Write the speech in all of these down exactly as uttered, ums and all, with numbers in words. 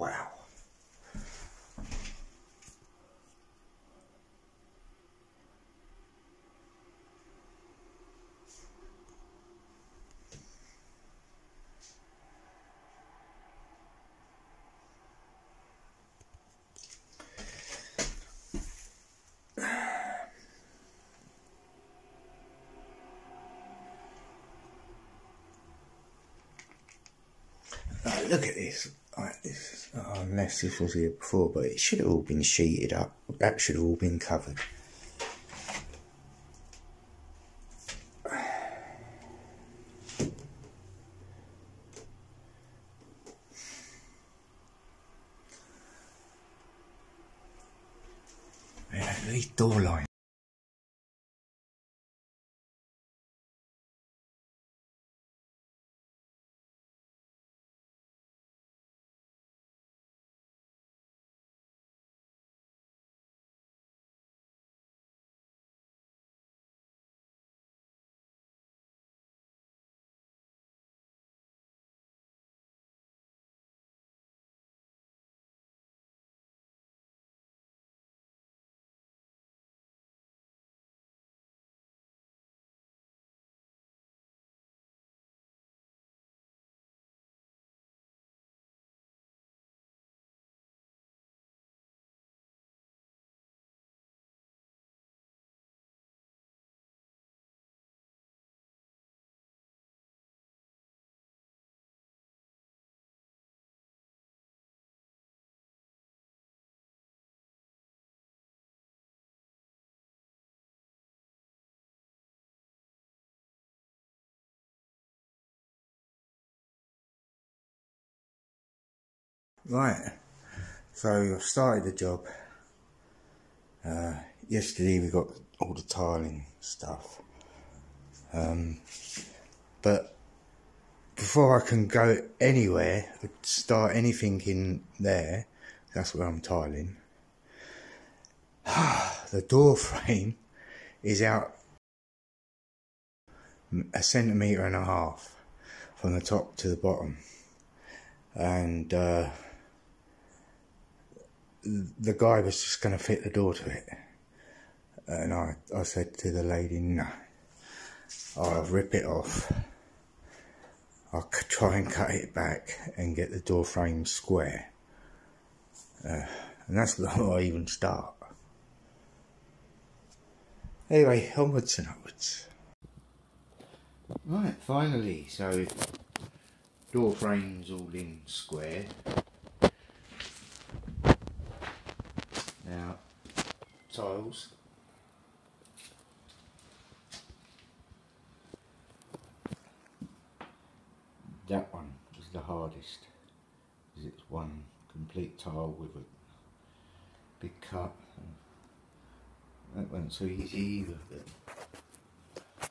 Wow. Oh, look at this. Right, this oh, unless this was here before, but it should have all been sheeted up. That should have all been covered. Yeah, these door lines. Right, so I've started the job. Uh, yesterday we got all the tiling stuff. Um, but before I can go anywhere, start anything in there, that's where I'm tiling, the door frame is out a centimetre and a half from the top to the bottom. And uh, the guy was just going to fit the door to it. And I, I said to the lady, no, I'll rip it off. I'll try and cut it back and get the door frame square. Uh, and that's before I even start. Anyway, onwards and upwards. Right, finally, so door frame's all in square. Now, tiles. That one is the hardest, because it's one complete tile with a big cut. That wasn't so easy either. But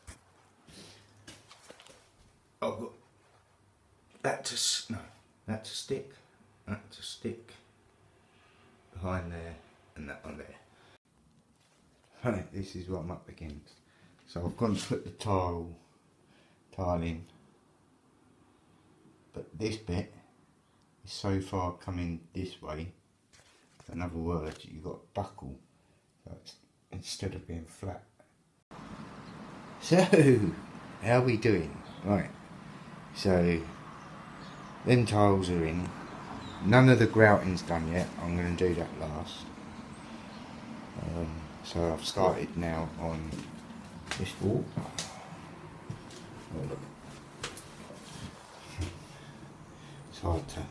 I've got that to no, that to stick, that to stick behind there, and that one there. Right, this is what I'm up against. So I've gone to put the tile tile in, but this bit is so far coming this way. In other words, you've got a buckle, so it's, instead of being flat. So, how are we doing? Right, so them tiles are in. None of the grouting's done yet. I'm going to do that last. Um, so I've started now on this wall. Oh, look. It's hard to.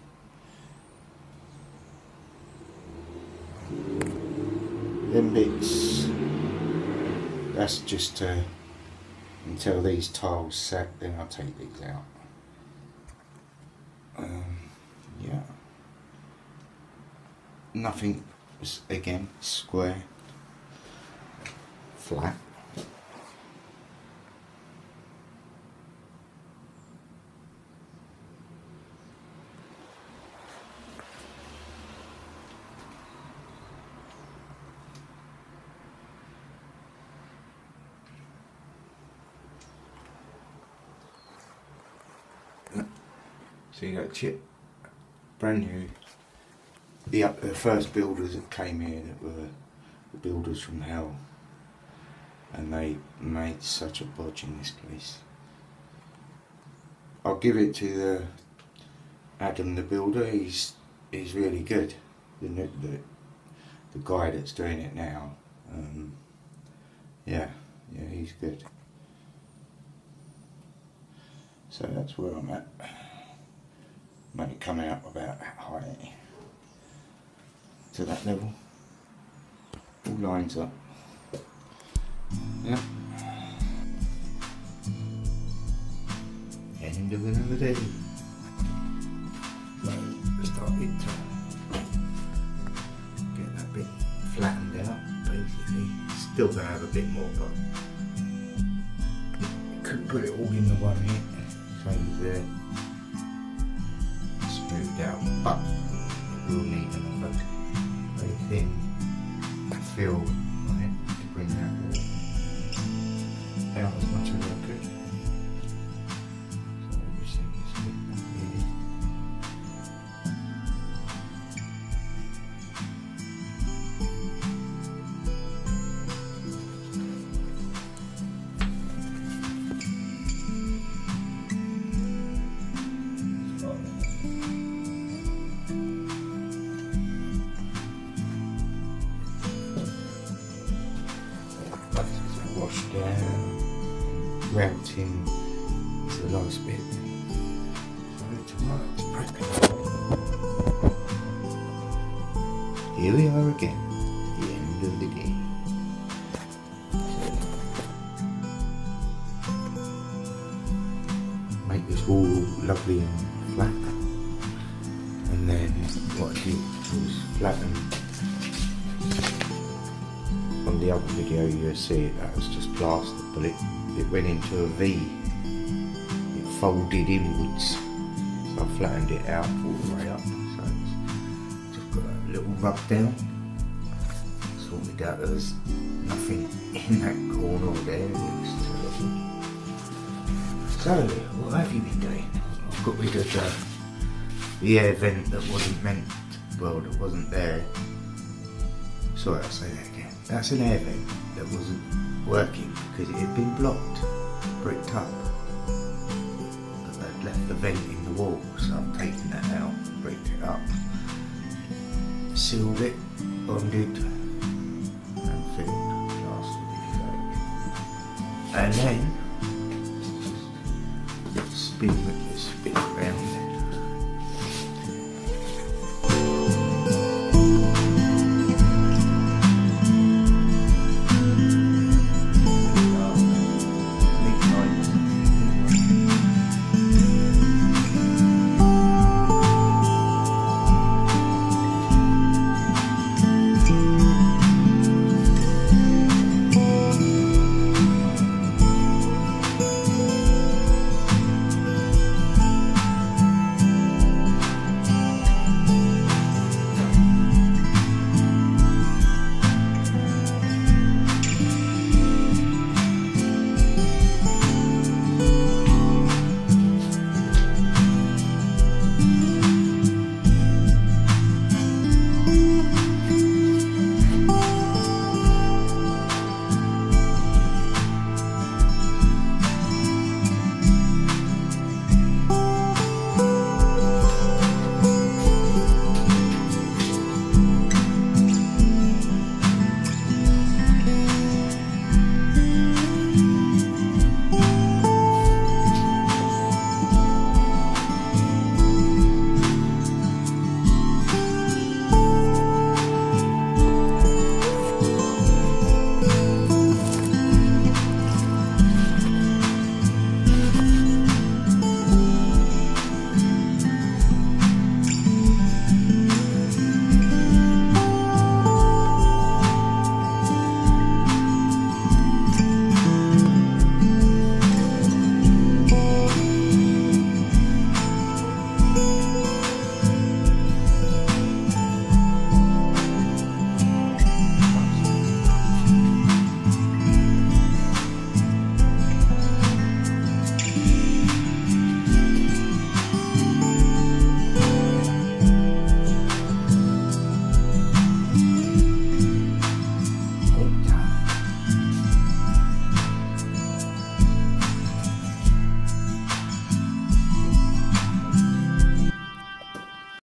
Them bits, that's just to, until these tiles set, then I'll take these out. Um, yeah. Nothing, again, square, flat. See that chip? brand new. The, uh, the first builders that came here that were the builders from hell, and they made such a bodge in this place. I'll give it to the Adam the builder. He's he's really good. The the the guy that's doing it now. Um, yeah, yeah, he's good. So that's where I'm at. Make it come out about that high to that level. All lines up. Yeah. End of another day. So started to get that bit flattened out, basically. Still gonna have a bit more, but couldn't put it all in the one hit. Same as there. Smoothed out, but it will need another very thin fill on it to bring that wall out as much as I could. So everything is fit up here. Wash down, routing is the last bit. So tomorrow it's prepping. Here we are again, the end of the day. So, make this wall lovely and flat, and then what I did was flatten. On the other video you'll see it, that was just plaster, but it, it went into a V. It folded inwards, so I flattened it out all the way up. So it's just got a little rub down. Sorted out there's nothing in that corner there. It looks terrible. So what have you been doing? I've got rid of the, the air vent that wasn't meant, well, that wasn't there. Sorry, I'll say that again. That's an air vent that wasn't working because it had been blocked, bricked up. But they'd left the vent in the wall, so I've taken that out, bricked it up, sealed it, bonded, and filled, plastered if you like. And then spin, spin it round.